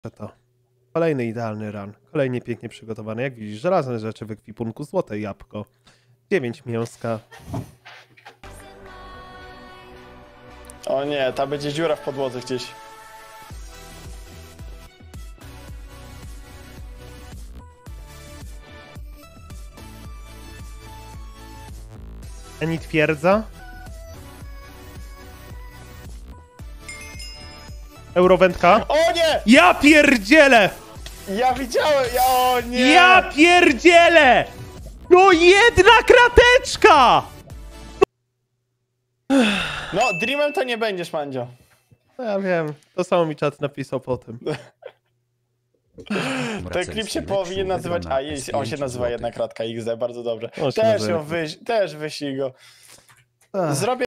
To. Kolejny idealny run. Kolejnie pięknie przygotowany. Jak widzisz, żelazne rzeczy w ekwipunku, złote jabłko. 9 mięska. O nie, ta będzie dziura w podłodze gdzieś. Ani twierdza. Eurowędka. O nie! Ja pierdzielę! Ja widziałem! O nie! Ja pierdzielę! No jedna krateczka! No, Dreamem to nie będziesz, Mandzio. No ja wiem, to samo mi czat napisał potem. Ten klip się powinien nazywać... A, on się nazywa Jedna Kratka XD, bardzo dobrze. On się nazywa Też wyślij go. Zrobię